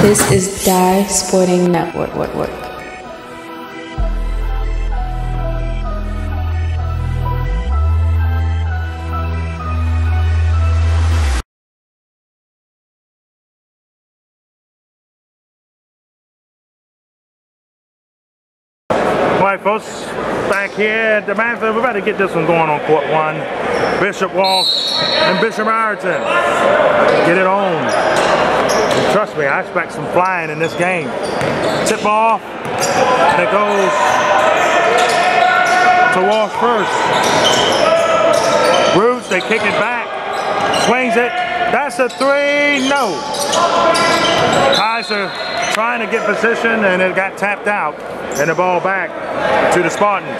This is Dye Sporting Network. Alright folks, back here at the Manfred, we're about to get this one going on court one. Bishop Walsh and Bishop Ireton. Get it on. And trust me, I expect some flying in this game. Tip off, and it goes to Walsh first. Roots, they kick it back, swings it. That's a three, no. Kaiser trying to get position, and it got tapped out. And the ball back to the Spartans.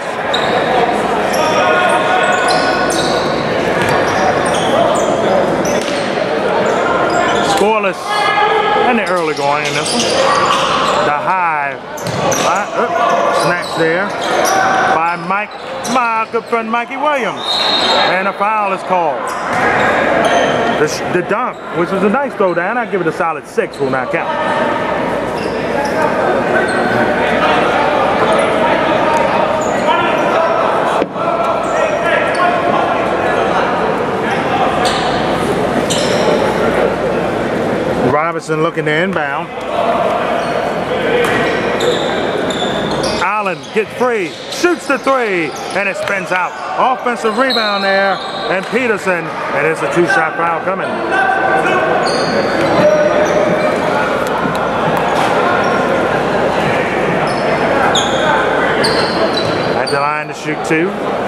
Scoreless and the early going in this one. The high snatch there by my good friend Mikey Williams. And a foul is called. The dunk, which was a nice throw down, I'd give it a solid 6, will not count. Robinson looking to inbound. Allen gets free, shoots the three, and it spins out. Offensive rebound there, and Peterson, and it's a two-shot foul coming. At the line to shoot two.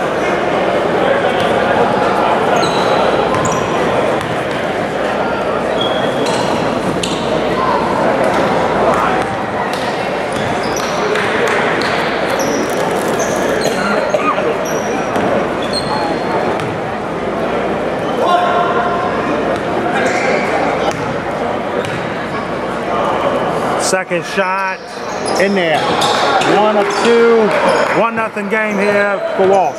Second shot in there. 1 of 2. 1-0 game here for Walsh.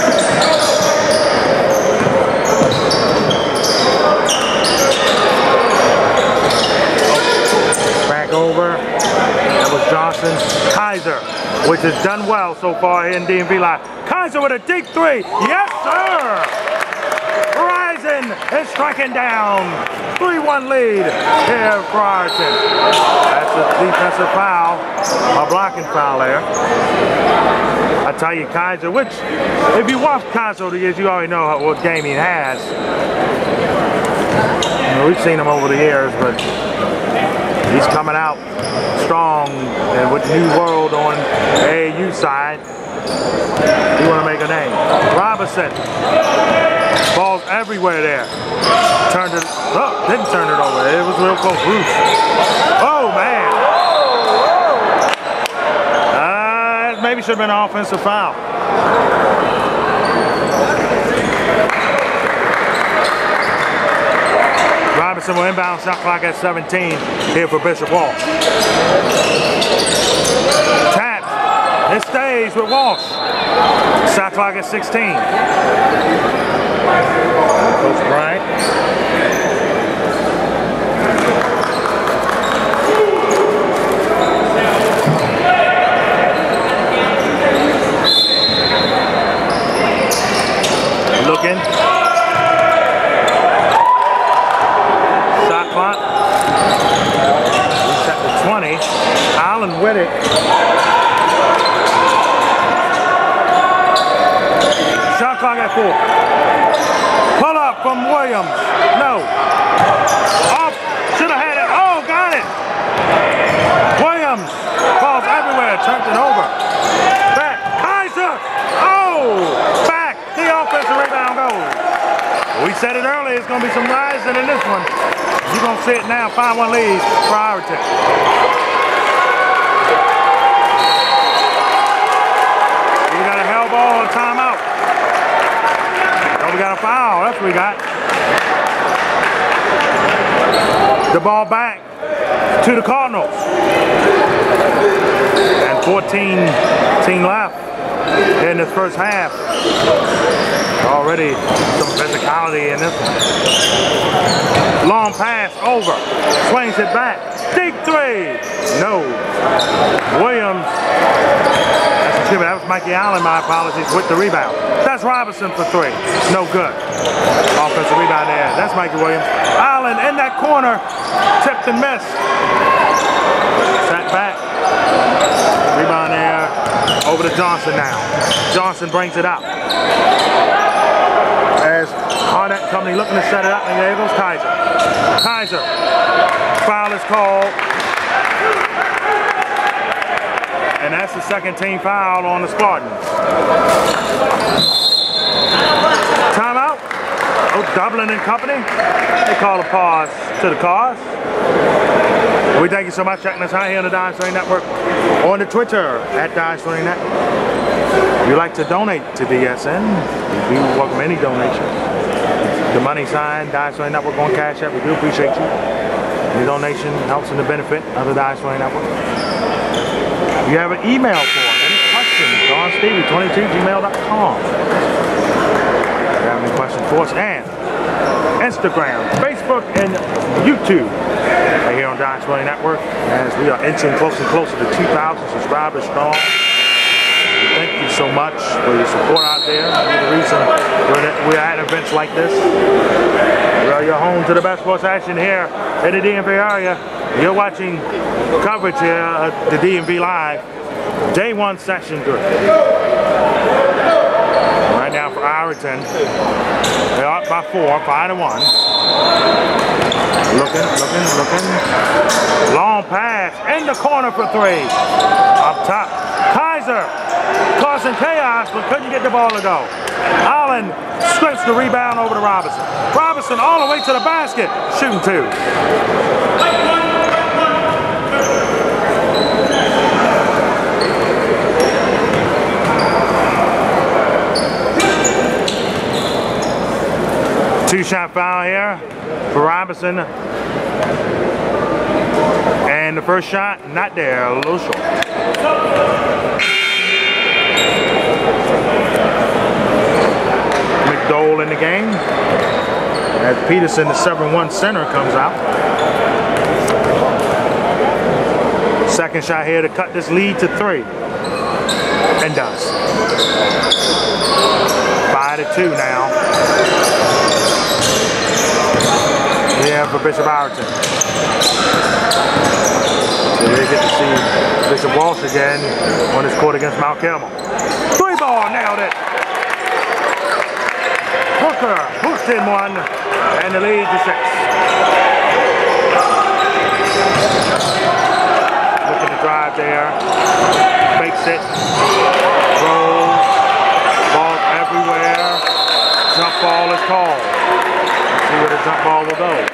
Back over. That was Johnson. Kaiser, which has done well so far here in DMV Live. Kaiser with a deep three. Yes, sir! Rising and striking down. 3-1 lead here for Ireton. That's a defensive foul, a blocking foul there. I tell you, Kaiser, which, if you watch Kaiser over the years, you already know what game he has. You know, we've seen him over the years, but he's coming out strong, and with New World on AAU side, you want to make a name. Robinson. Balls everywhere there. Turned it, oh, didn't turn it over. It was real close. Oh, man. Maybe should have been an offensive foul. Robinson will inbound, shot clock at 17 here for Bishop Walsh. Tapped. It stays with Walsh. Shot clock at 16. Coach Bryant. Looking. Shot clock. Reset to 20. Allen with it. Shot clock at 4. Pull up from Williams. No. Off. Should have had it. Oh, got it. Williams. Balls everywhere. Turned it over. Back. Kaiser. Oh. Back. The offensive rebound goes. We said it earlier. It's going to be some rising in this one. You're going to see it now. 5-1 lead for Ireton. We got a hell ball and timeout. We got a foul, that's what we got. The ball back to the Cardinals. And 14 left in this first half. Already some physicality in this one. Long Long pass over. Swings it back. Deep three. No. Williams. That was Mikey Allen, my apologies, with the rebound. That's Robinson for three. No good. Offensive rebound there. That's Mikey Williams. Allen in that corner. Tipped and missed. Sat back. Rebound there. Over to Johnson now. Johnson brings it up. As Harnett Company looking to set it up, and there goes Kaiser. Kaiser. Foul is called. And that's the second team foul on the Spartans. Timeout. Oh, Dublin and Company. They call a pause to the cause. We thank you so much for checking us out here on the Dime Swing Network. On the Twitter at Dime Swing Network. If you'd like to donate to DSN, we welcome any donation. The money sign, Dime Swing Network on Cash App. We do appreciate you. Your donation helps in the benefit of the Dime Swing Network. You have an email form, any questions, DonStevie22@gmail.com. If you have any questions for us, and Instagram, Facebook, and YouTube right here on Dime Swing Network, as we are inching closer and closer to 2,000 subscribers strong. Thank you so much for your support out there. You're the reason we're at events like this. You're home to the best sports action here in the DMV area. You're watching coverage here at the DMV Live, Day 1 Session 3. Right now for Ironton, they're up by 4, 5-1. Looking. Long pass in the corner for 3. Up top, Kaiser causing chaos, but couldn't get the ball to go. Allen strips the rebound over to Robinson. Robinson all the way to the basket, shooting 2. Two-shot foul here for Robinson. And the first shot, not there, a little short. McDowell in the game. As Peterson, the 7-1 center, comes out. Second shot here to cut this lead to 3. And does. 5-2 now. Yeah, for Bishop Ironton. So they get to see Bishop Walsh again on his court against Mount Carmel. 3-ball, nailed it. Hooker hooked in one, and the lead to 6. Looking to drive there. Fakes it. Rolls. Ball everywhere. Jump ball is called. See where the jump ball will go.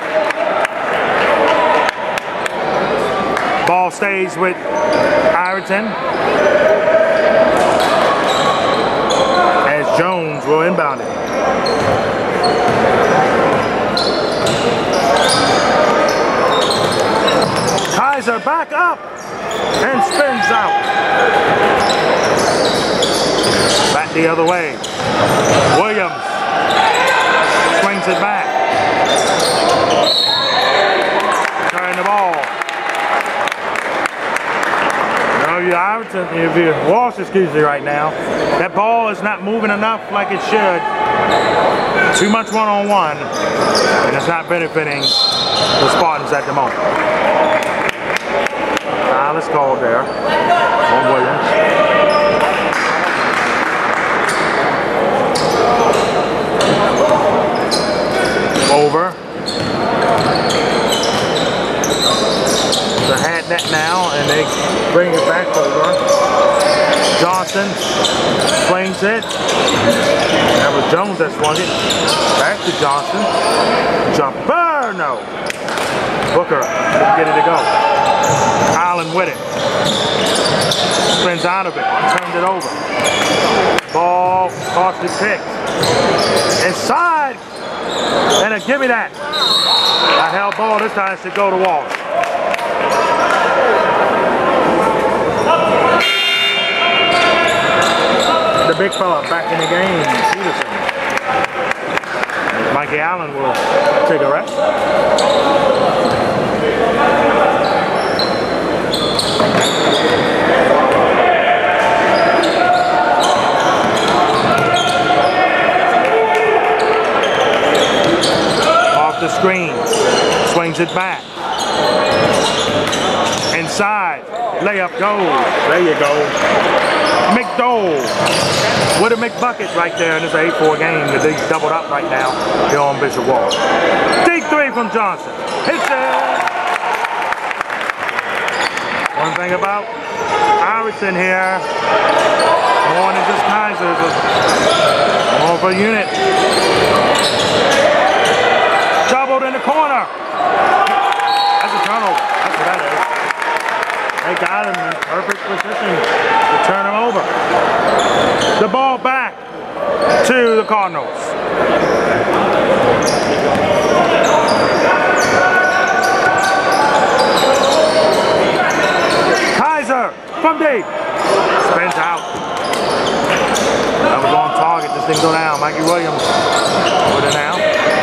Ball stays with Ironton. As Jones will inbound it. Kaiser back up and spins out. Back the other way. Williams swings it back. Turn the ball. If you Walsh, excuse me, right now, that ball is not moving enough like it should. Too much one-on-one, and it's not benefiting the Spartans at the moment. Let's call there on Williams. Over. The hand net now, and they bring it back over. Johnson flings it. That was Jones that swung it. Back to Johnson. Jumper, no. Booker didn't get it to go. Allen with it. Spins out of it. Turns it over. Ball off the pick. Inside. And a give me that. A held ball this time should go to Walsh. The big fella back in the game, Peterson. Mikey Allen will take a rest. the screen. Swings it back. Inside. Layup goes. There you go. McDowell with a McBucket right there, and it's an 8-4 game. They doubled up right now here on Bishop Walsh. Deep three from Johnson. Hits it. One thing about Iverson here, more than just Kaiser, more of a unit. Doubled in the corner. That's a turnover. That's what that is. They got him in perfect position to turn him over. The ball back to the Cardinals. Kaiser from deep. Spins out. That was on target. This didn't go down. Mikey Williams with it now.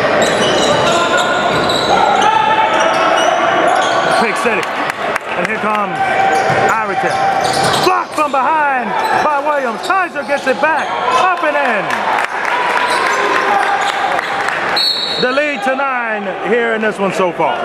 Pick City. And here comes Iverson. Blocked from behind by Williams. Kaiser gets it back. Up and in. The lead to 9 here in this one so far.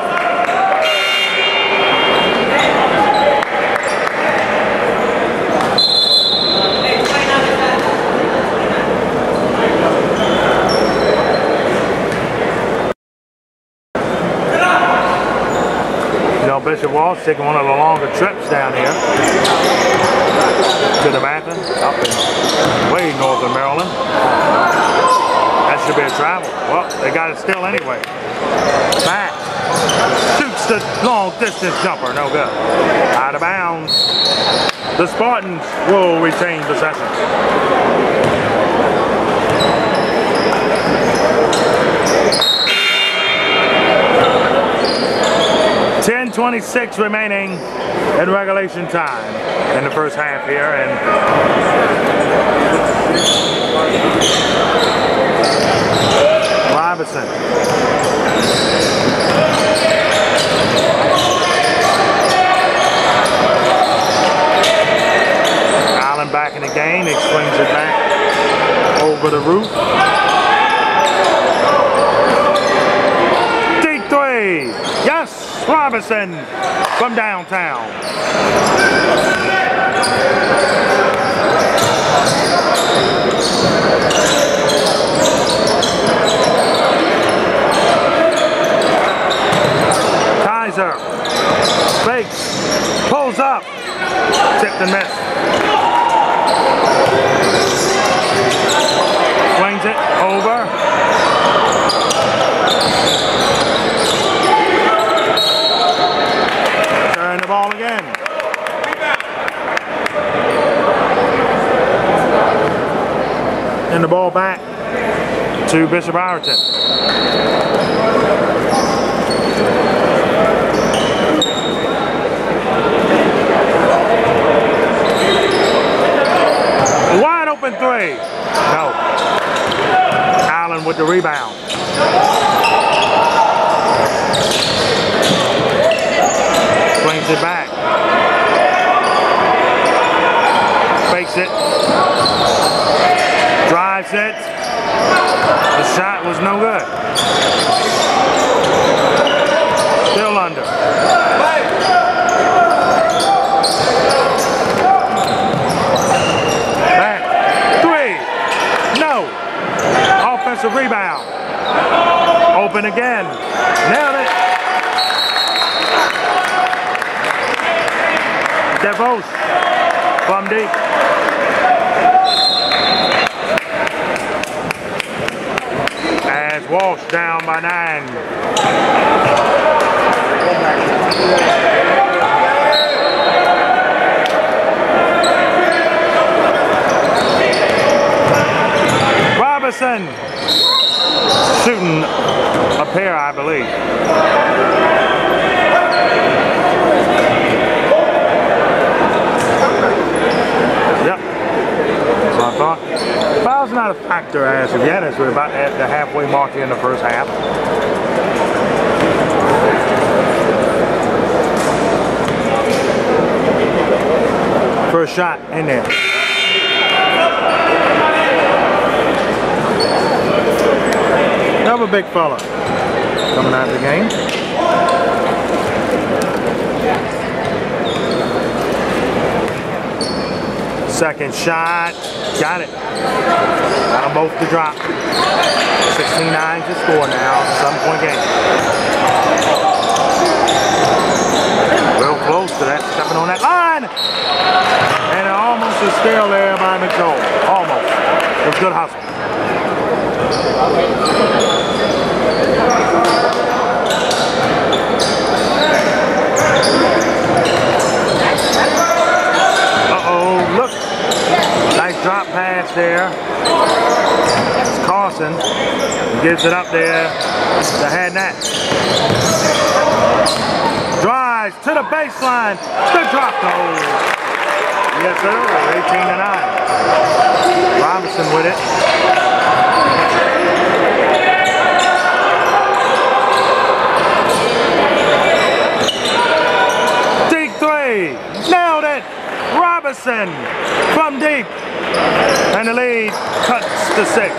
Bishop Walsh taking one of the longer trips down here to the mountain, up in way north of Maryland. That should be a travel. Well, they got it still anyway. Back. Shoots the long distance jumper. No good. Out of bounds. The Spartans will retain possession. 10:26 remaining in regulation time in the first half here, and Robinson. Allen back in the game. He swings it back over the roof. Deep three. Yes. Robinson from downtown. Kaiser fakes, pulls up, tipped and missed. Swings it over. The ball again. And the ball back to Bishop Iverson. Wide open three. No. Allen with the rebound. Swings it back. Fakes it. Drives it. The shot was no good. Still under. Back. Three. No. Offensive rebound. Open again. Nailed it. DeVos from deep. As Walsh down by 9. Robinson shooting a pair, I believe. I thought. Foul's not a factor as of yet, as we're about at the halfway mark here in the first half. First shot in there. Another big fella. coming out of the game. Second shot, got it. Got them both to drop. 16-9 to score now, 7-point game. Real close to that, stepping on that line. And almost a steal there by McDowell. Almost. It was good hustle. Uh-oh, look. Nice drop pass there. It's Carson. He gives it up there to Hadnat. Drives to the baseline. The drop goal. Yes, sir. 18-9. Robinson with it. Deep three. Nailed it. Robinson from deep. And the lead cuts to 6.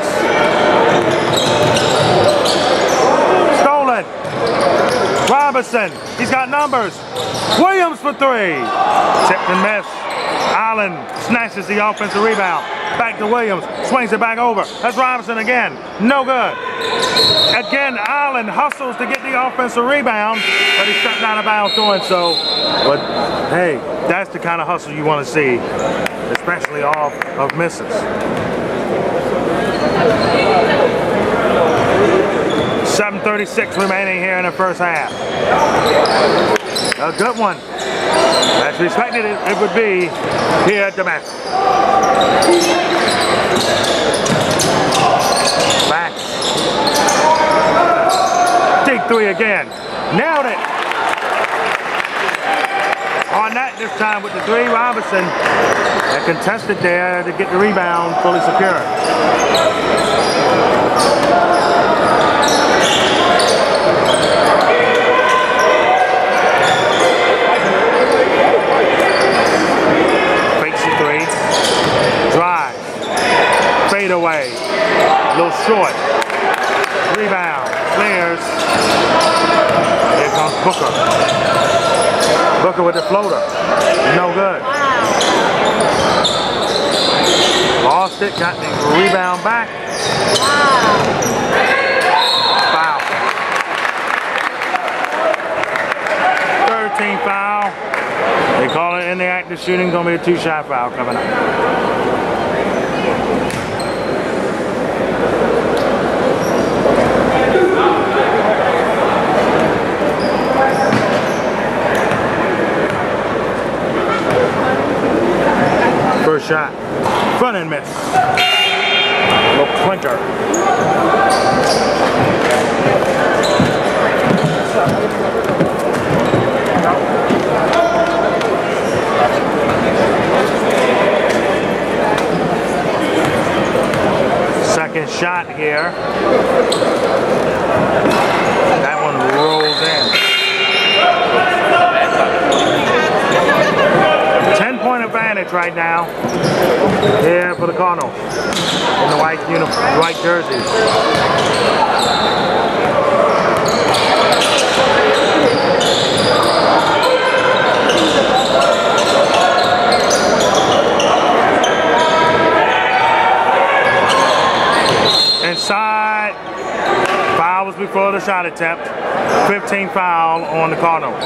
Stolen. Robinson. He's got numbers. Williams for 3. Tipped and missed. Allen snatches the offensive rebound. Back to Williams. Swings it back over. That's Robinson again. No good. Again, Allen hustles to get the offensive rebound, but he stepped out of bounds doing so. But hey, that's the kind of hustle you want to see, especially off of misses. 7:36 remaining here in the first half. A good one. As we expected it would be here at Damascus. Back. Deep three again. Nailed it. On that this time with the 3, Robinson. And contested there to get the rebound fully secure. Drive, fade away, a little short, rebound, clears, here comes Booker. Booker with the floater, no good. Lost it, got the rebound back. Foul. 13 foul. They call it in the act of shooting, gonna be a 2-shot foul coming up. First shot, front end miss. Little clinker. Second shot here. That one rolls in. 10-point advantage right now here for the Cardinals in the white uniform, white jerseys. Inside, foul was before the shot attempt. 15 foul on the Cardinals.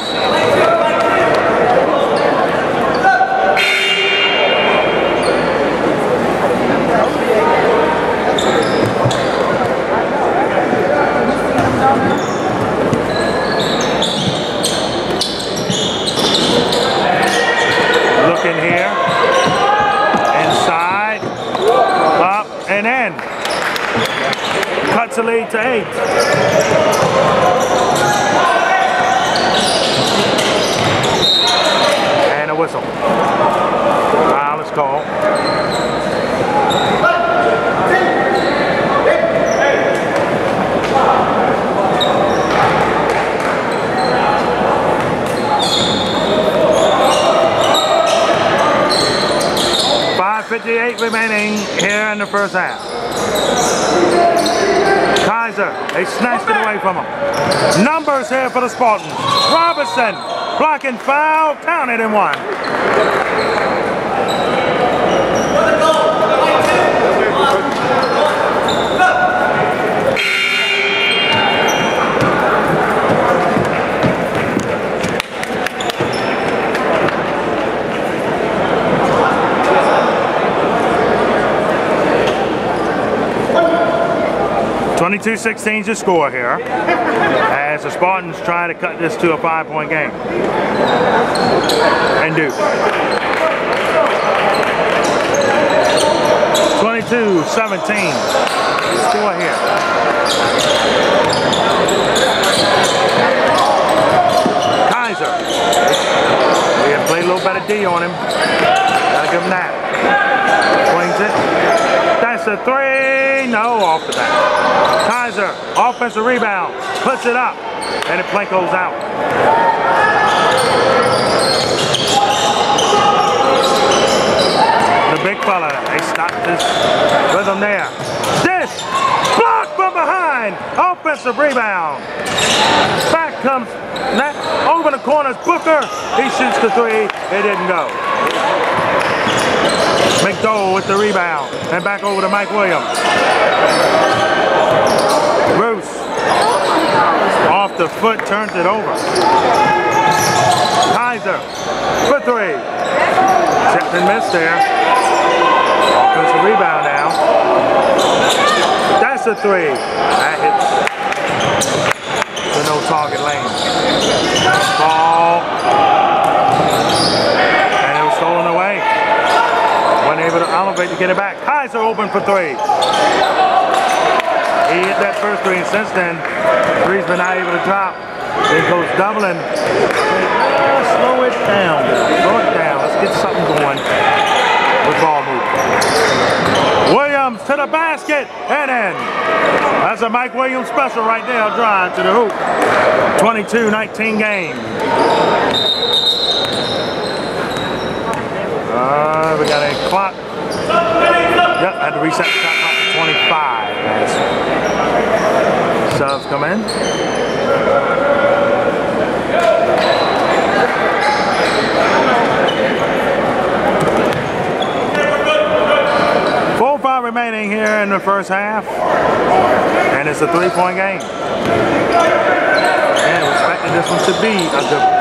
Looking here, inside, up and in. Cuts the lead to 8. And a whistle. Foul is called. .58 remaining here in the first half. Kaiser Kaiser, they snatched it away from him. Numbers here for the Spartans. Robinson, blocking foul, counted and one. (22-16) your score here, as the Spartans try to cut this to a 5-point game. And do. 22-17 score here. Kaiser. We have played a little better D on him. Gotta give him that. Swings it. That's a three. No, off the back. Kaiser, offensive rebound, puts it up, and it play goes out. The big fella, they stopped this rhythm there. Dish, blocked from behind, offensive rebound. Back comes, over the corners, Booker, he shoots the three, it didn't go. McDowell with the rebound, and back over to Mike Williams. Bruce, off the foot, turns it over. Kaiser, for three. Tipped and missed there. Offensive rebound now. That's a three. That hits the no target lane. Ball. And it was stolen away. Wasn't able to elevate to get it back. Kaiser open for three. He hit that first three, and since then, three's been not able to drop. Then goes doubling. Slow it down. Slow it down. Let's get something going with ball movement. Williams to the basket and in. That's a Mike Williams special right there. Drive to the hoop. 22-19 game. We got a clock. Yep, had to reset the shot clock to 25 as subs come in. .45 remaining here in the first half, and it's a 3-point game. And we expected this one to be a good one.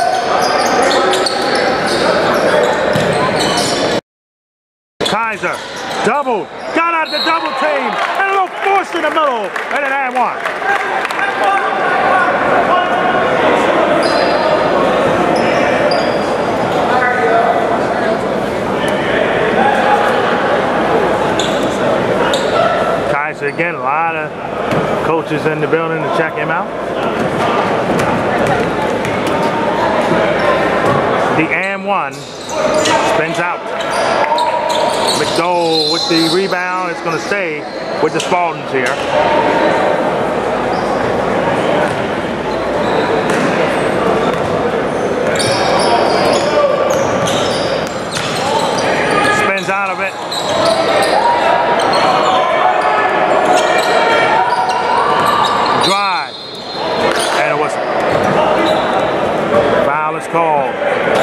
Kaiser, double, got out the double team, and a little force in the middle, and an and one. Kaiser again, a lot of coaches in the building to check him out. The and one spins out. McDowell with the rebound. It's going to stay with the Spartans here. Spins out of it. Drive. And it was foul is called.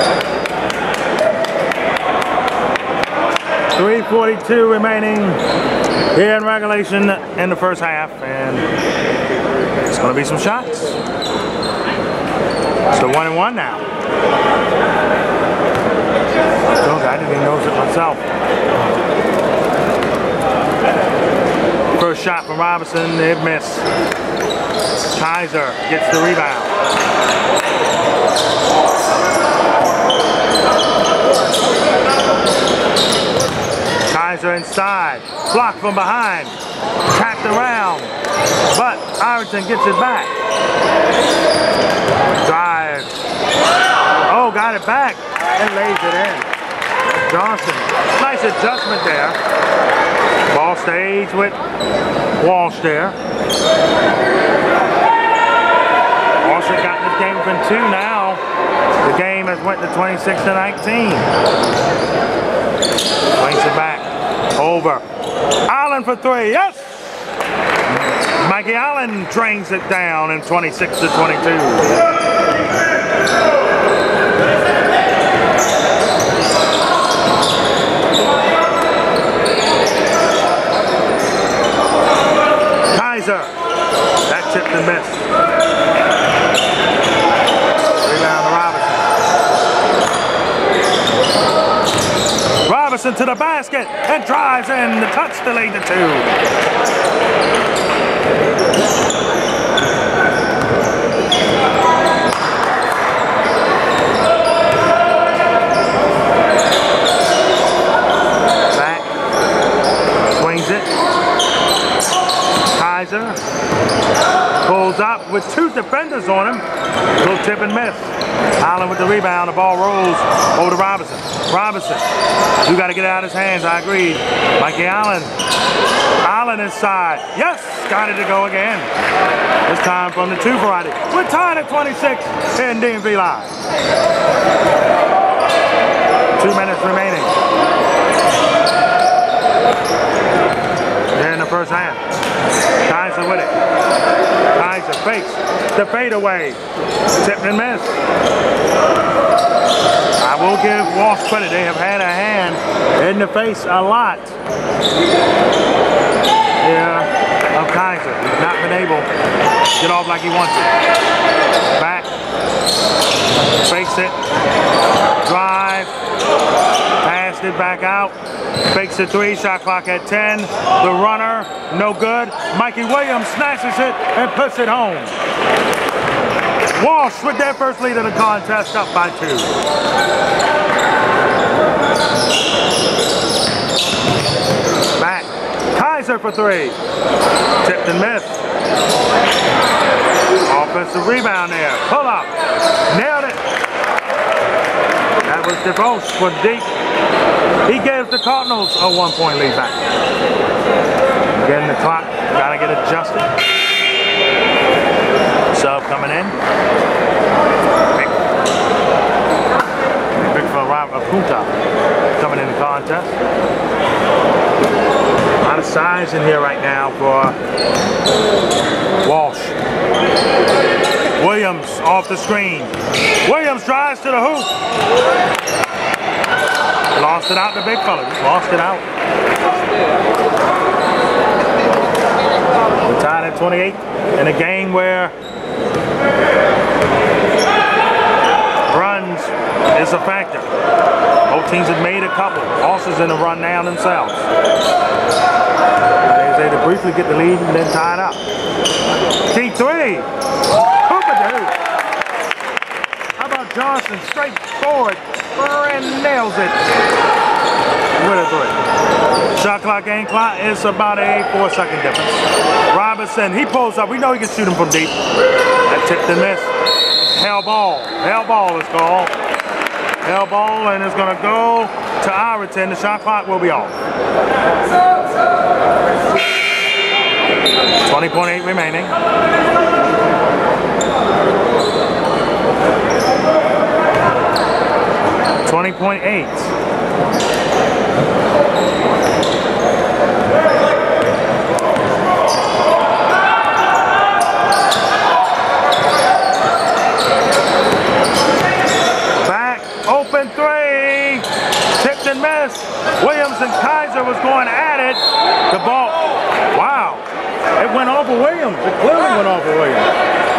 3:42 remaining here in regulation in the first half, and it's going to be some shots. So 1-1 now. I didn't even notice it myself. First shot from Robinson, it missed. Kaiser gets the rebound. Kaiser inside, blocked from behind, tapped around, but Iverson gets it back. Drive. Oh, got it back and lays it in. Johnson, nice adjustment there. Ball stays with Walsh there. Walsh has gotten this game within 2 now. The game has went to 26-19. Swings it back. Over. Allen for 3. Yes! Mikey Allen drains it down in 26 to 22. Kaiser, that tipped and missed. Rebound to Robinson. Robinson to the basket and drives in the touch to lead to 2. Kaiser pulls up with 2 defenders on him. Little tip and miss. Allen with the rebound. The ball rolls over to Robinson. Robinson, you got to get it out of his hands. I agree. Mikey Allen. Allen inside. Yes, got it to go again. This time from the 2 variety. We're tied at 26 in DMV Live. 2 minutes remaining. There in the first half. Kaiser with it. Kaiser fakes the fadeaway. Tipped and missed. I will give Walsh credit. They have had a hand in the face a lot. Yeah, of Kaiser. He's not been able to get off like he wants to. Back. Fakes it. Drive. Passed it back out. Fakes the 3, shot clock at 10. The runner, no good. Mikey Williams snatches it and puts it home. Walsh with their first lead of the contest, up by 2. Back. Kaiser for 3. Tipped and missed. Offensive rebound there. Pull up. Nailed it. That was DeVos for deep. He gave the Cardinals a 1-point lead back. Getting the clock, gotta get adjusted. Sub coming in. Big for Punta coming in the contest. A lot of size in here right now for Walsh. Williams off the screen. Williams drives to the hoop. Lost it out, the big fella. Just lost it out. We're tied at 28 in a game where runs is a factor. Both teams have made a couple. Losses in the run now themselves. They to briefly get the lead and then tie it up. T3. Hoopadoo. How about Johnson? Straightforward. And nails it with a 3. Shot clock, game clock is about a 4-second difference. Robinson, he pulls up. We know he can shoot him from deep. That tipped and missed. Hell ball. Hell ball is called. Hell ball, and it's going to go to Ireton. The shot clock will be off. 20.8 remaining. .8. Back, open 3. Tipped and missed. Williams and Kaiser was going at it. The ball, wow. It went off of Williams. It clearly went off of Williams.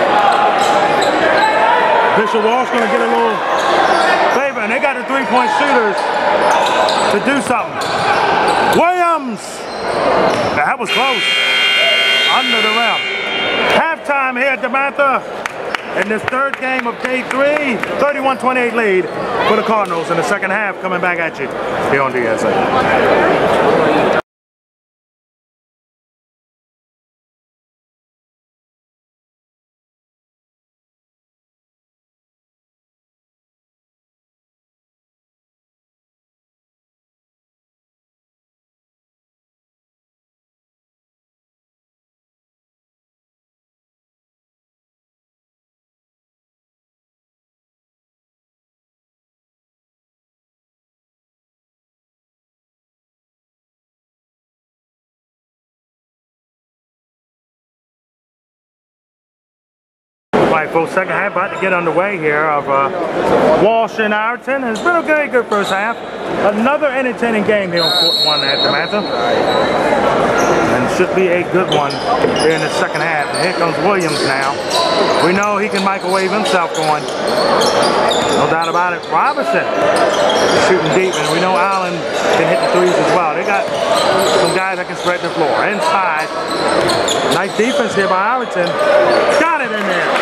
Bishop Walsh going to get a little favor, and they got the 3-point shooters to do something. Williams! That was close. Under the rim. Halftime here at DeMatha in this 3rd game of day 3. 31-28 lead for the Cardinals in the second half, coming back at you here on DSA. Right, folks, second half about to get underway here of Walsh and Ireton. It's been a very good first half. Another entertaining game here on Court 1 at DeMatha. And should be a good one here in the second half. And here comes Williams now. We know he can microwave himself going. No doubt about it. Robinson shooting deep, and we know Allen can hit the threes as well. They got some guys that can spread the floor. Inside. Nice defense here by Ireton. Got it in there.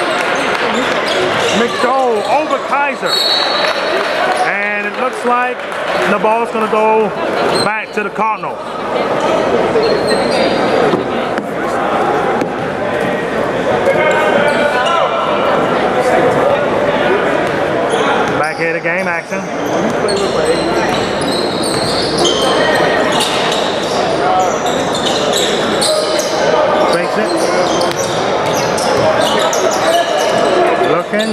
McDowell over Kaiser. And it looks like the ball's going to go back to the Cardinals. Back here to game action. Fakes it. Looking.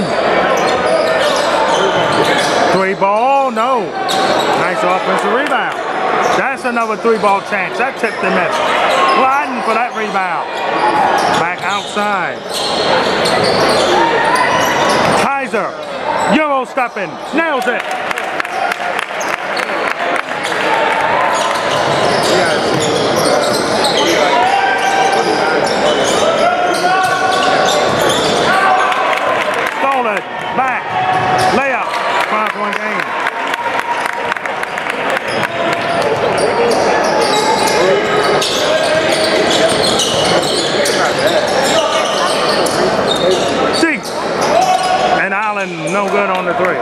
Three ball, no. Nice offensive rebound. That's another three ball chance. That tipped the net. Gliding for that rebound. Back outside. Kaiser. Euro stepping. Nails it. Stolen. Back. Layup. 5-point game. Cheeks. And Allen no good on the three.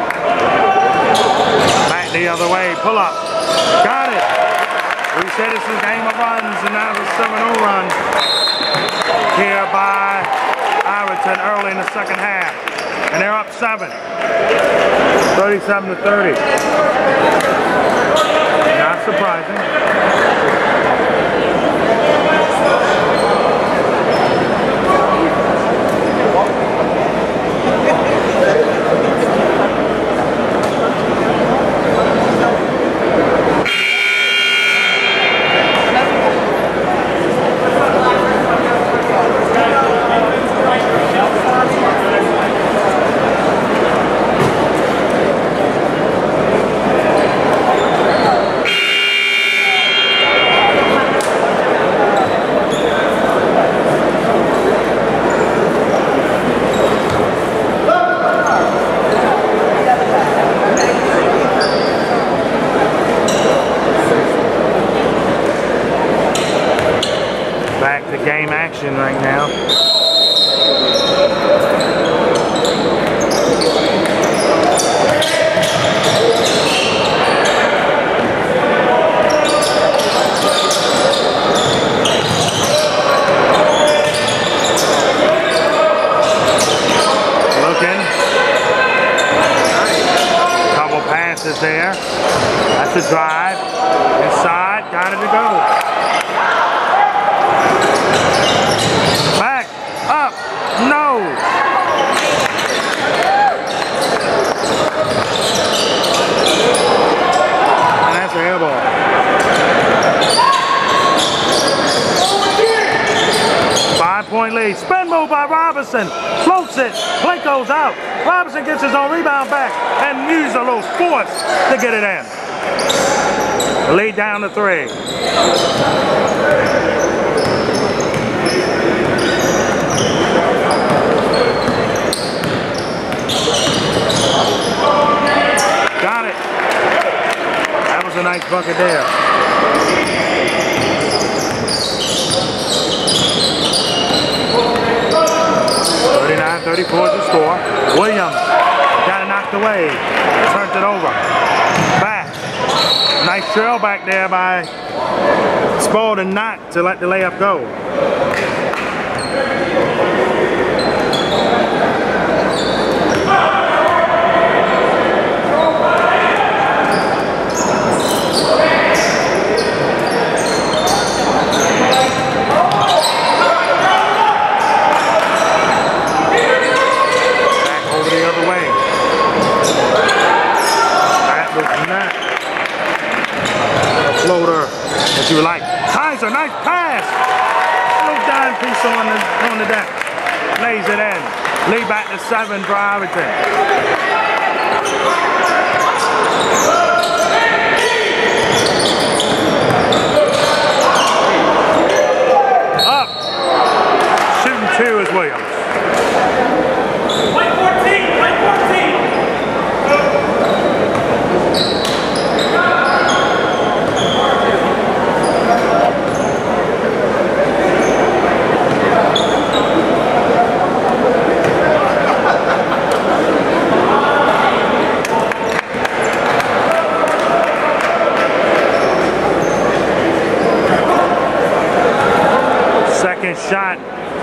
Back the other way. Pull up. Got it. We said it's a game of runs, and that was a 7-0 run here by Ireton early in the second half. And they're up 7. 37-30. Not surprising. Back to game action right now. Looking. Couple passes there. That's a drive. Inside, got it to go. Back, up, no. And that's an air ball. Five-point lead. Spin move by Robinson. Floats it. Play goes out. Robinson gets his own rebound back and uses a little force to get it in. Lead down to 3. Got it. That was a nice bucket there. .39-34 is the score. Williams got it knocked away. Turned it over. Back. Nice trail back there by Spalding not to let the layup go. Floater that you like. Kaiser, nice pass. Little dime piece on the deck. Lays it in. Lead back to 7 for Iverson. Up. Shooting 2 is Williams. White 14, white 14. Second shot.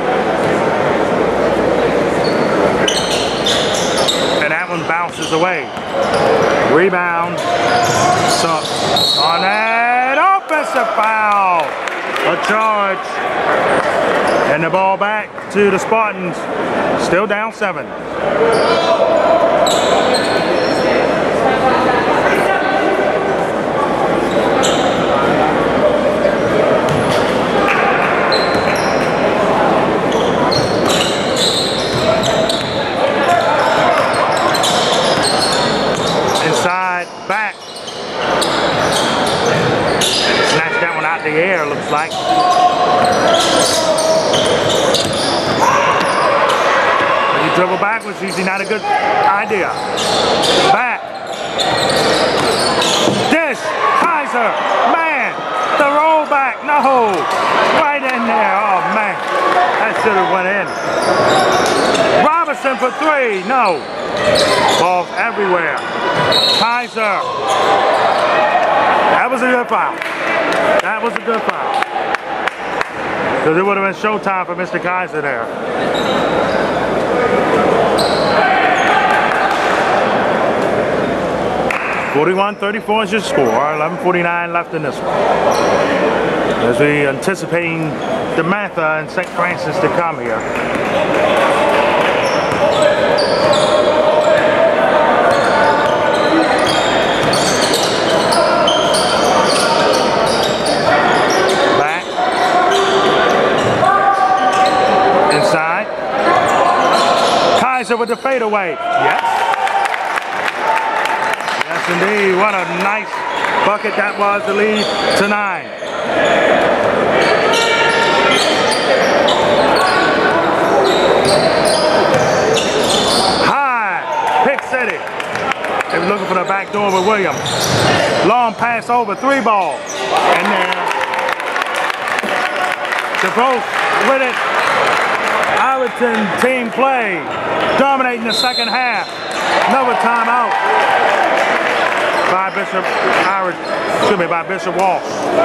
And that one bounces away. Rebound. So on that offensive foul. A charge. And the ball back to the Spartans. Still down 7. Inside, back. Snatch that one out the air, looks like. When you dribble backwards, usually not a good idea. Back. Dish, Kaiser, man, the roll back, no. Right in there, oh man. That should have went in. Robinson for 3, no. Ball everywhere. Kaiser. That was a good foul. That was a good foul. Because it would have been showtime for Mr. Kaiser there. (41-34) is your score. 11:49 left in this one. As we anticipating DeMatha and St. Francis to come here. Inside. Kaiser with the fadeaway. Yes. Yes, indeed. What a nice bucket that was to lead to 9. High. Pick City. They were looking for the back door with Williams. Long pass over. 3 ball. And there. DeVoe with it. Iverson team play, dominating the second half. Another timeout by Bishop Walsh.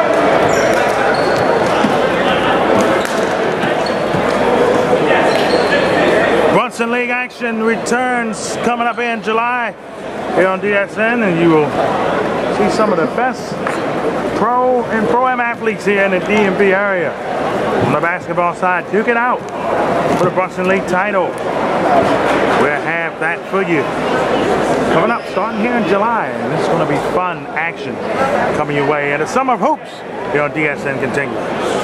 Brunson League action returns coming up in July here on DSN, and you will see some of the best pro and pro-am athletes here in the DMV area. On the basketball side, duke it out for the Brunson League title. We'll have that for you. Coming up, starting here in July, and this is going to be fun action coming your way. And the Summer of Hoops here on DSN continues.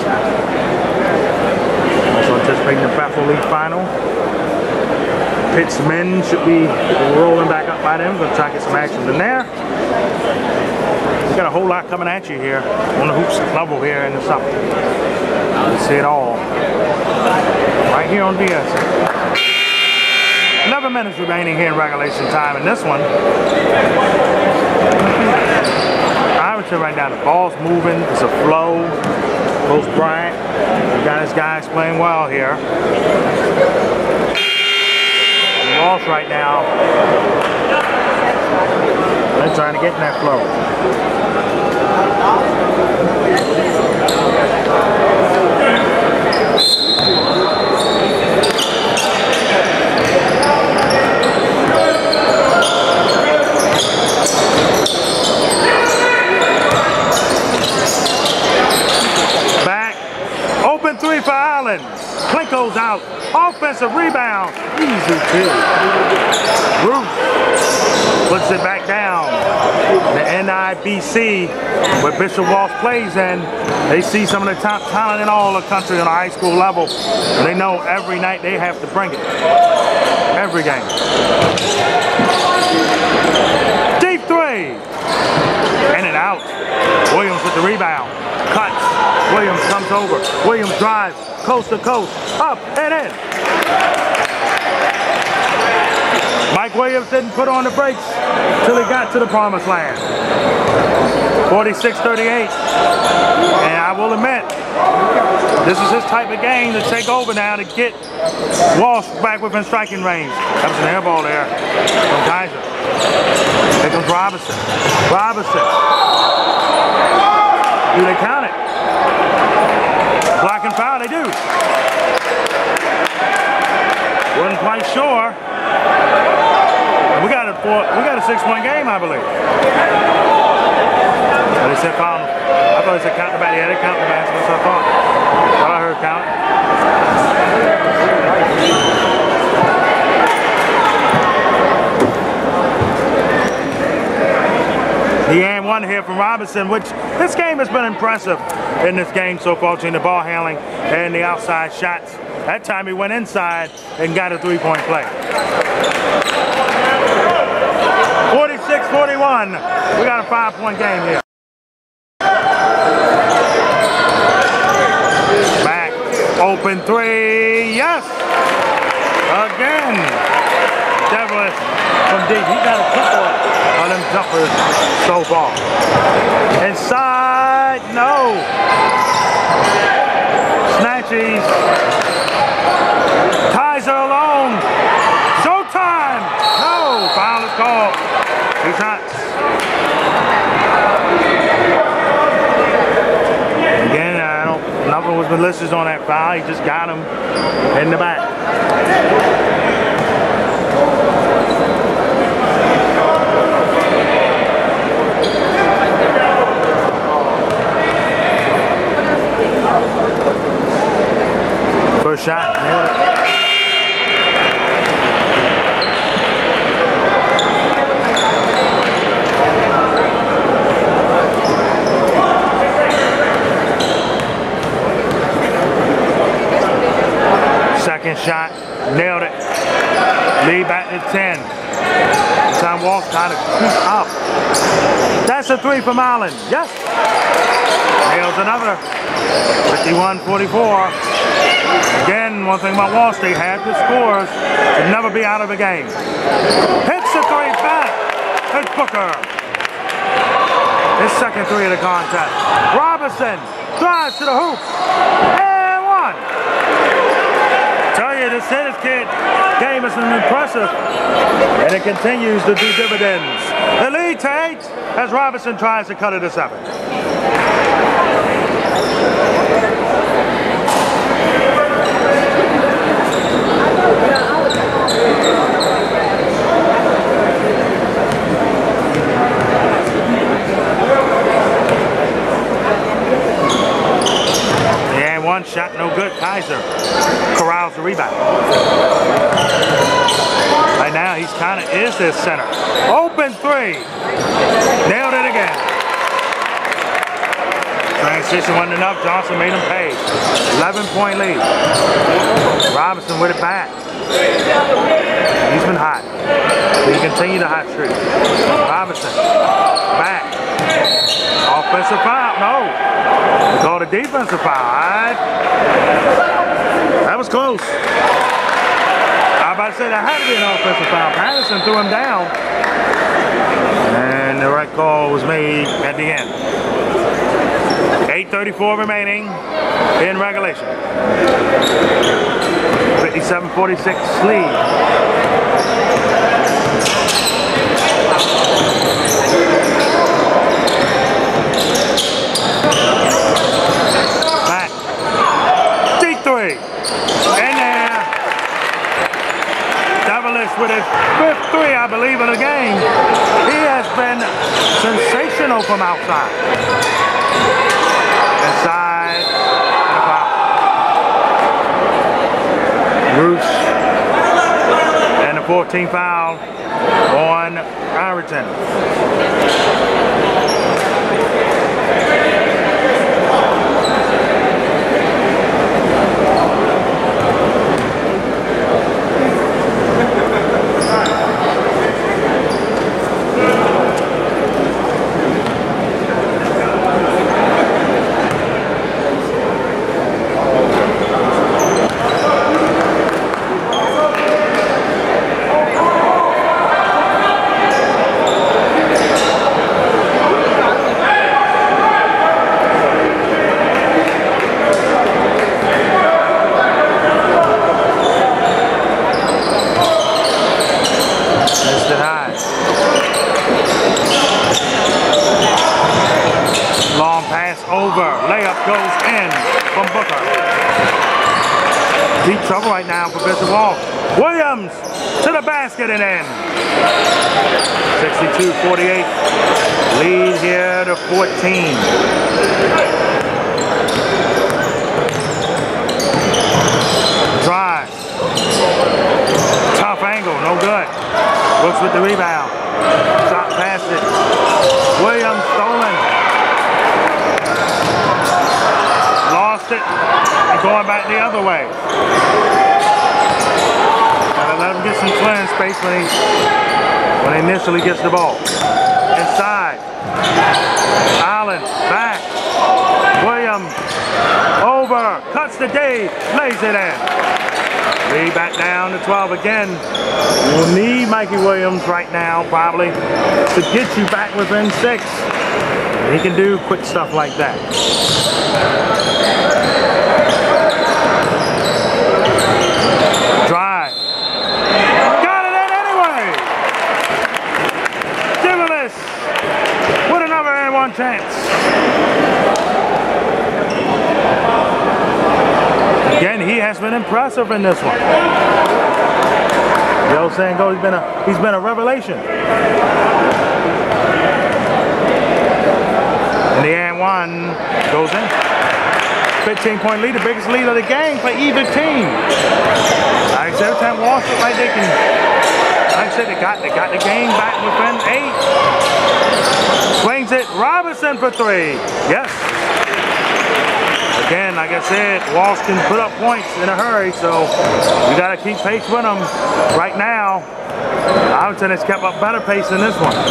Also anticipating the Bethel League final. Pitts men should be rolling back up by them. Gonna try to get some action in there. We got a whole lot coming at you here on the hoops level here in the summer. You see it all right here on DSN. 11 minutes remaining here in regulation time in this one. Iverson right now, the ball's moving, it's a flow. Coach Bryant, we got his guys playing well here. Walsh right now, they're trying to get in that flow. Back, open 3 for Allen. Klinko's out. Offensive rebound. Easy 2. Bruce puts it back down. The IBC, where Bishop Walsh plays in. They see some of the top talent in all the country on a high school level. And they know every night they have to bring it. Every game. Deep three. In and out. Williams with the rebound. Cuts. Williams comes over. Williams drives coast to coast. Up and in. Mike Williams didn't put on the brakes till he got to the promised land. 46-38. And I will admit, this is his type of game to take over now to get Walsh back within striking range. That was an air ball there from Kaiser. Here comes Robinson. Robinson. Do they count it? Block and foul, they do. Wasn't quite sure. We got a 6-point game, I believe. But they said foul. I thought they said count the basket. Yeah, they count the basket. That's what I thought. What I heard count. The and one here from Robinson, which this game has been impressive in this game so far between the ball handling and the outside shots. That time he went inside and got a 3-point play. 46-41. We got a 5-point game here. Back. Open three. Yes. Again. Devilish from deep. He got a couple of them jumpers so far. Inside. No. Snatchies. Kaiser alone. Showtime. No. Foul is called. He's hot. Again, nothing was malicious on that foul. He just got him in the back. First shot, nailed it. Second shot, nailed it. Lead back to 10. Time Walsh kind of creep up. That's a three from Allen. Yes. Nails another. 51-44. Again, one thing about Walsh, they have the scores to never be out of the game. Hits the three back. It's Booker. His second three of the contest. Robinson drives to the hoop. And one. Tell you, this tennis kid game has been impressive, and it continues to do dividends. The lead to 8 as Robinson tries to cut it to 7. And one shot, no good. Kaiser corrals the rebound. Right now, he's kind of is this center. Open three. Nailed it again. Transition wasn't enough. Johnson made him pay. 11-point lead. Robinson with it back. He's been hot. He continue the hot streak. Robinson back. Offensive foul. No. They called a defensive foul. All right. That was close. I was about to say that had to be an offensive foul. Patterson threw him down. And the right call was made at the end. 8:34 remaining in regulation. 57-46 lead. Back. Deep three. In there. Devilish with his 5th three, I believe, in the game. He has been sensational from outside. Inside. And a foul. Roos. And the a 14 foul on Ireton. Deep trouble right now for Bishop Walsh. Williams to the basket and in. 62-48. Lead here to 14. Drive. Tough angle, no good. Brooks with the rebound. Shot past it. Williams stolen. Lost it. And going back the other way. Gotta let him get some clearing space when he initially gets the ball. Inside. Allen back. Williams over. Cuts the D. Lays it in. Lead back down to 12 again. You'll need Mikey Williams right now probably to get you back within 6. He can do quick stuff like that. Drive. Got it in anyway. Divilis with another and one chance. Again, he has been impressive in this one. The old saying goes, he's been a revelation. And the and one goes in. 15-point lead, the biggest lead of the game for either team. Like I said, every time Walsh look like they can, like I said, they got the game back within 8. Swings it, Robinson for 3. Yes. Again, like I said, Walsh can put up points in a hurry, so you got to keep pace with them. Right now, Robinson has kept up better pace in this one.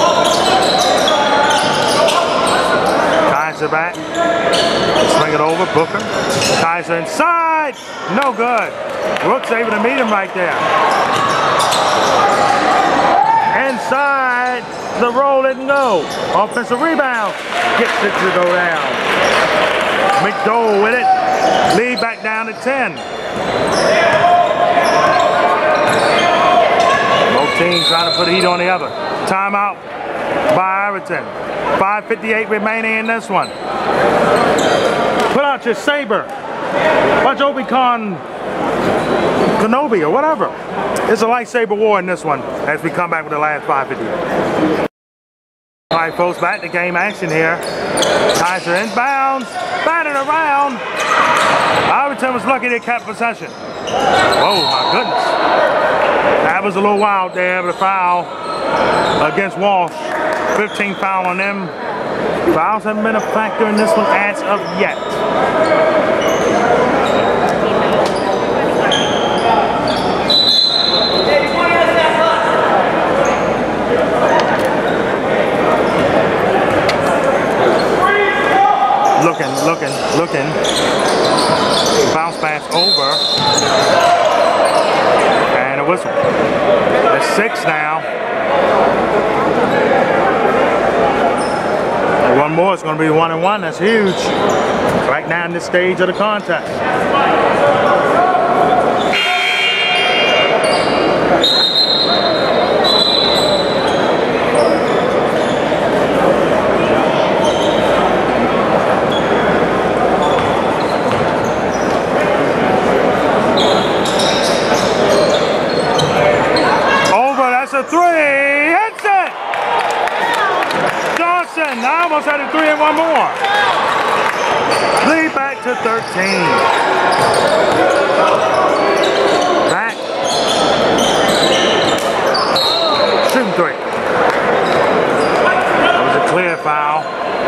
Kaiser back. Swing it over, Booker. Kaiser inside. No good. Brooks able to meet him right there. Inside. The roll didn't go. Offensive rebound. Gets it to go down. McDowell with it. Lead back down to 10. Both teams trying to put heat on the other. Timeout by Ireton. 5:58 remaining in this one. Put out your saber. Watch Obi-Wan Kenobi or whatever. It's a lightsaber war in this one as we come back with the last 5:58. All right, folks, back to game action here. Kaiser inbounds, batting around. Ireton was lucky they kept possession. Oh my goodness. That was a little wild there, but a foul against Walsh. 15 foul on them. Fouls haven't been a factor in this one as of yet. Looking. Bounce pass over. And a whistle. It's 6 now. And one more, it's going to be 1-1. That's huge. Right now in this stage of the contest. A 3, hits it! Johnson, I almost had a 3 and one more. Lead back to 13. Back Shooting three. That was a clear foul.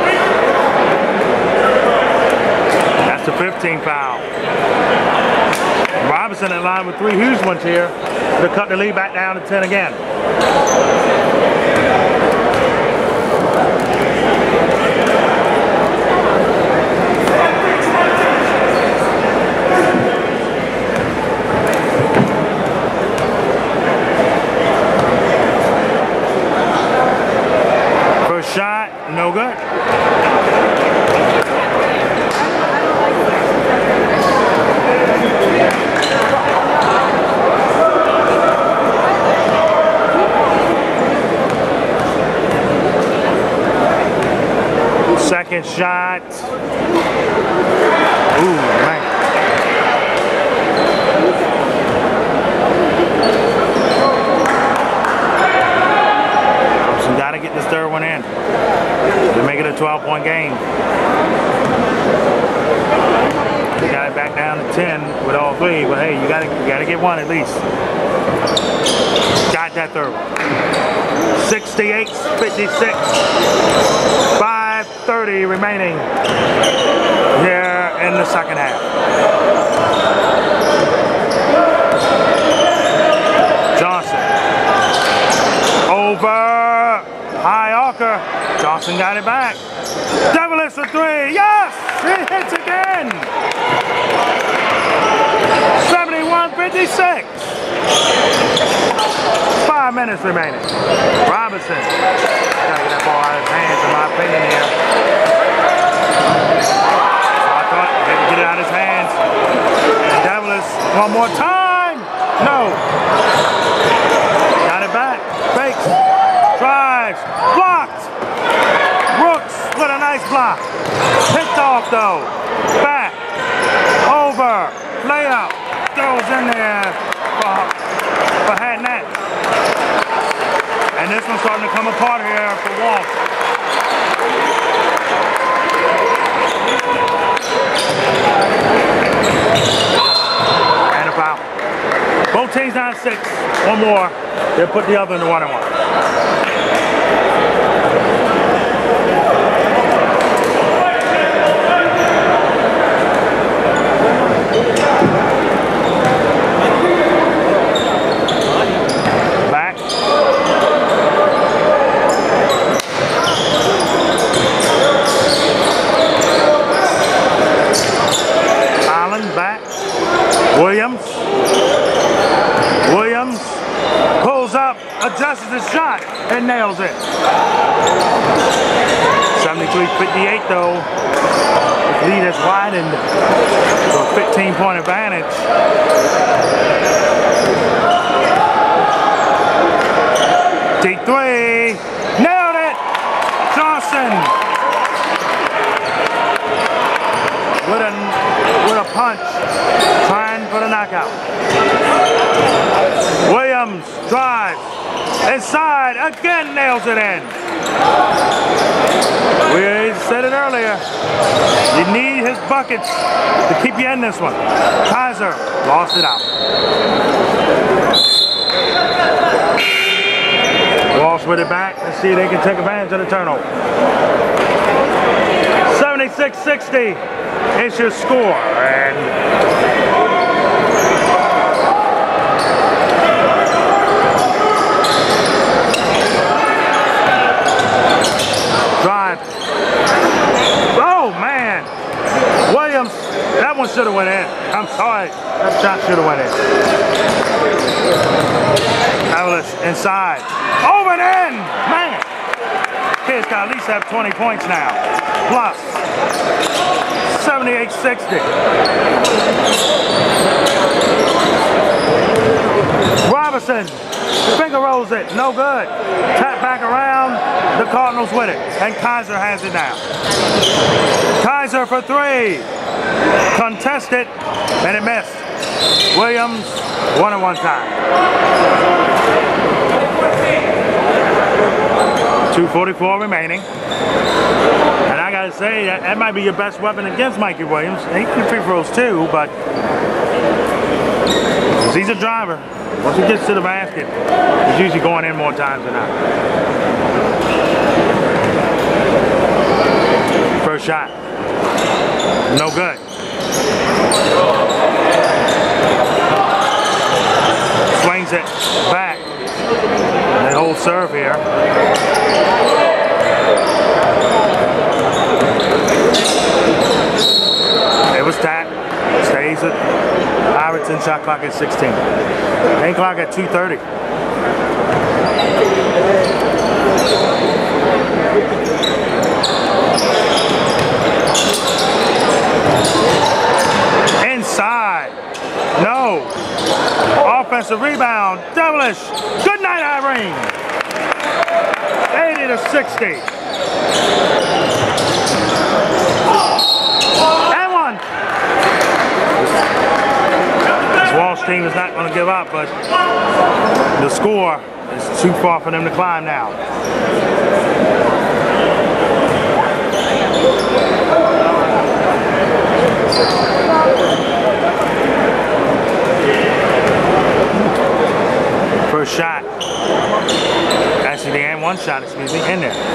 That's the 15th foul. Robinson in line with 3 huge ones here to cut the lead back down to 10 again. First shot, no good. Second shot. Ooh, man. So got to get this third one in to make it a 12-point game. You got it back down to 10 with all 3, but hey, you got to get one at least. Got that third one. 68-56. 5:30 remaining here in the second half. Johnson over high archer. Johnson got it back. Devilish for 3. Yes! It hits again. 71-56. 5 minutes remaining. Robinson. Gotta get that ball out of his hands, in my opinion here. I thought he had to get it out of his hands. And Devilish, one more time. No. Got it back. Fakes. Drives. Blocked. Brooks with a nice block. Picked off though. Back. Over. Layup. Throws in there for Hadnett. And this one's starting to come apart here for Walsh. And a foul. Both teams down 6. One more. They'll put the other in the 1-and-1. Williams pulls up, adjusts his shot, and nails it. 73-58 though. His lead has widened to a 15-point advantage. Deep 3, nailed it! Johnson with a punch, trying for the knockout. Williams drives inside, again nails it in. We said it earlier, you need his buckets to keep you in this one. Kaiser lost it out. Walsh with it back. Let's see if they can take advantage of the turnover. 76-60 is your score. And drive. Oh man, Williams, that one should have went in. I'm sorry, that shot should have went in. Devilish inside, over and in, man. Kid's got at least have 20 points now, plus 78-60. Robinson, finger rolls it, no good. Tap back around, the Cardinals with it, and Kaiser has it now. Kaiser for 3, contested, and it missed. Williams, 1-and-1 time. 2:44 remaining. And I gotta say, that might be your best weapon against Mikey Williams. He can free throws too, but he's a driver. Once he gets to the basket, he's usually going in more times than not. First shot. No good. Swings it back. They hold serve here. It was tapped. Stays at Iverson. Shot clock at 16. Game clock at 2:30. Inside. No. Offensive rebound. Devilish. Good night, Irene. 80 to 60. And one. This Walsh team is not going to give up, but the score is too far for them to climb now. First shot. Actually, the and one shot, excuse me, in there.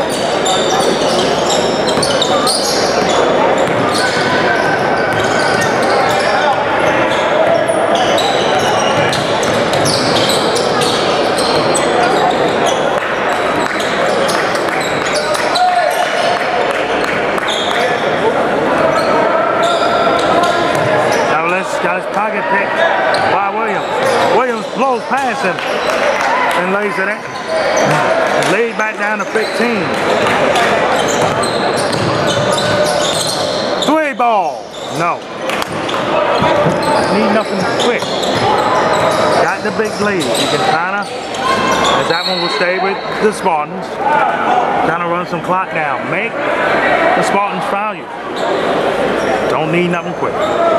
Got his pocket picked by Williams. Williams blows past him and lays it in. Laid back down to 15. 3 ball. No. Need nothing quick. Got the big lead. You can kind of, as that one will stay with the Spartans, kind of run some clock down. Make the Spartans foul you. Don't need nothing quick.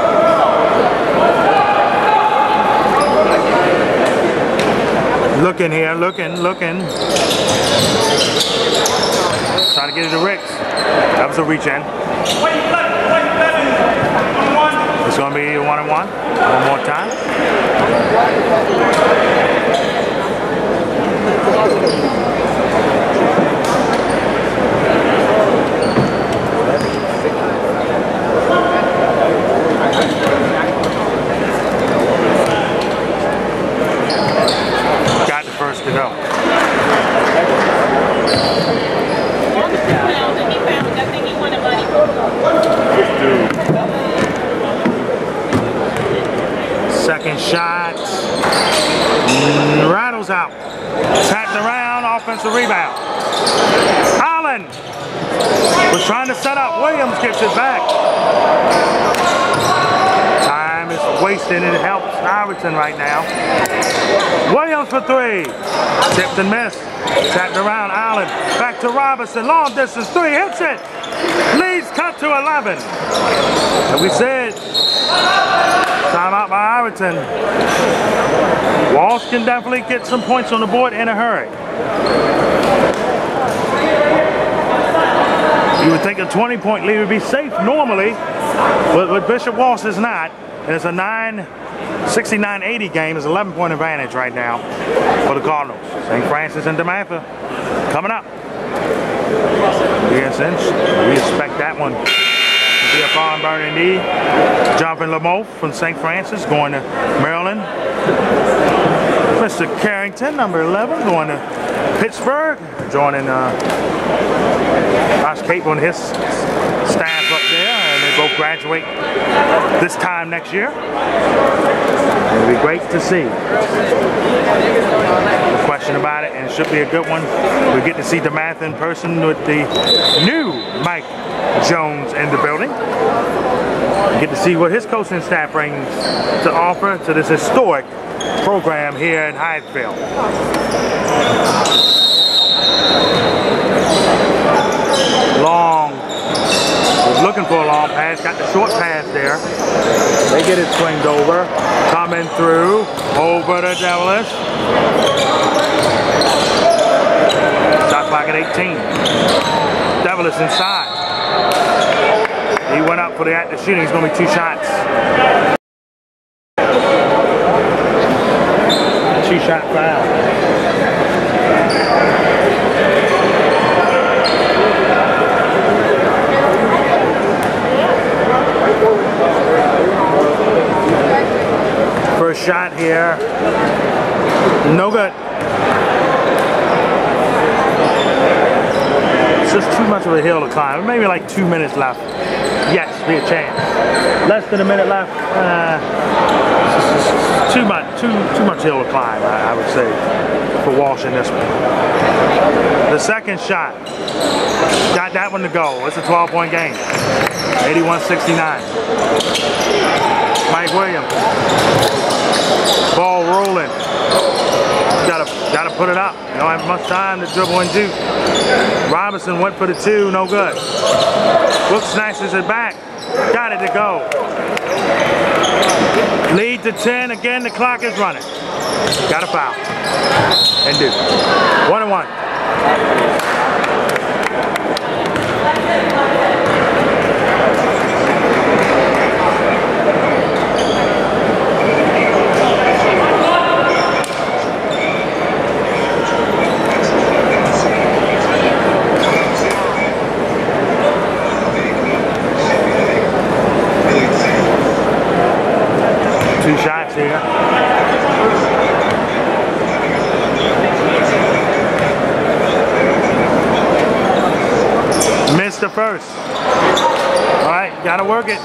Looking here, looking. Trying to get it to Ricks. That was a reach in. It's going to be 1-and-1. One more time. Got the first to go. Second shot. Rattles out. Tapped around. Offensive rebound. Allen was trying to set up. Williams gets it back. Time is wasted and it helps Iverson right now. Williams for 3. Tipped and missed. Tapped around. Allen. Back to Robinson. Long distance 3. Hits it. Leads cut to 11. And we said timeout by Iverson. Walsh can definitely get some points on the board in a hurry. You would think a 20-point lead would be safe normally, but Bishop Walsh is not. And it's a 69-80 game. It's an 11-point advantage right now for the Cardinals. St. Francis and DeMatha coming up. Yes, we expect that one to be a barn burning knee. Jonathan Lamoth from St. Francis going to Maryland. Mr. Carrington, number 11, going to Pittsburgh, joining Josh Cape on his staff up there, and they both graduate this time next year. It'll be great to see. No question about it, and it should be a good one. We get to see DeMatha in person with the new Mike Jones in the building. Get to see what his coaching staff brings to offer to this historic program here in Hyattsville. Long, was looking for a long pass, got the short pass there. They get it swinged over, coming through, over to Devilish. Shot clock at 18. Devilish inside. He went up for the active shooting. He's going to be 2 shots. two-shot foul. First shot here, no good. It's just too much of a hill to climb. Maybe like 2 minutes left. Yes, be a chance. Less than a minute left. Too much hill to climb, I would say, for Walsh in this one. The second shot, got that one to go. It's a 12-point game. 81-69. Mike Williams. Ball rolling. Gotta put it up. You don't have much time to dribble and do. Robinson went for the two, no good. Brooks snatches it back. Got it to go. Lead to 10. Again, the clock is running. Got a foul. And do. 1-1. Two shots here. Missed the first. All right, gotta work it.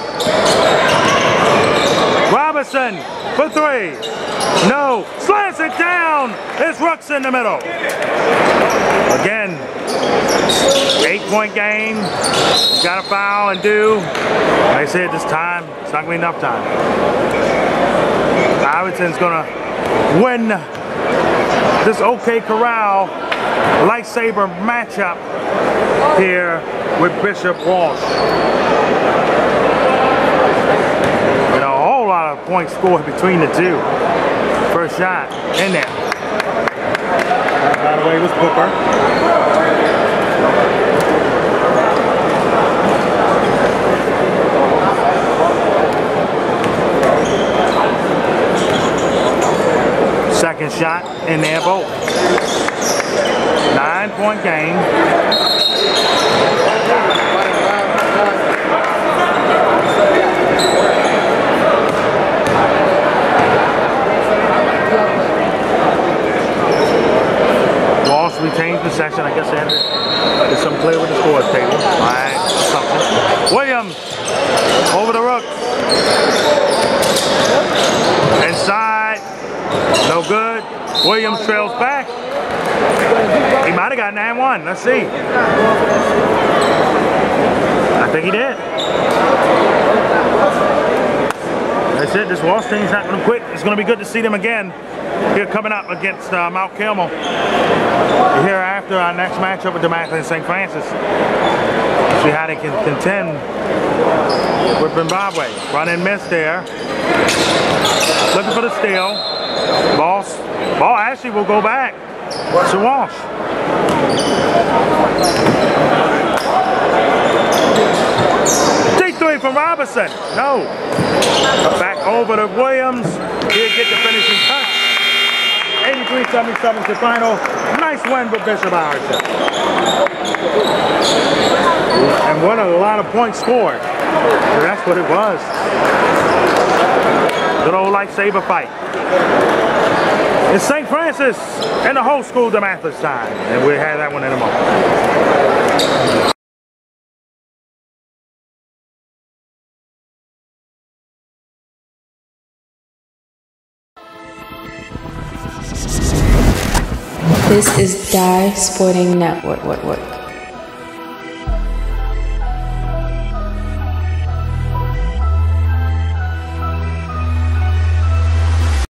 Robinson for three. No, slants it down. It's Rooks in the middle. Again, 8-point game. Got a foul and do. Like I said, this time, it's not gonna be enough time. Iverson's gonna win this OK Corral lightsaber matchup here with Bishop Walsh. You know, a whole lot of points scored between the two. First shot in there. By the way, it was Booker. Second shot in there, both. 9-point game. Walsh retains possession. I guess Andrew is some clear with the scores table. All right, something. Williams over the Rooks. Inside. No good. Williams trails back. He might have gotten that one. Let's see. I think he did. That's it. This Walsh team's not going to quit. It's going to be good to see them again here coming up against Mount Carmel here after our next matchup with DeMatha and St. Francis. See how they can contend with Zimbabwe. Run and miss there. Looking for the steal. Ball actually will go back to Walsh. Deep three from Robinson. No. Back over to Williams. He'll get the finishing touch. 83-77 to final. Nice win for Bishop Iverson. And what a lot of points scored. That's what it was. Good old lightsaber fight. It's St. Francis and the whole school DeMatha's time. And we'll have that one in a moment. This is Dye Sporting Network.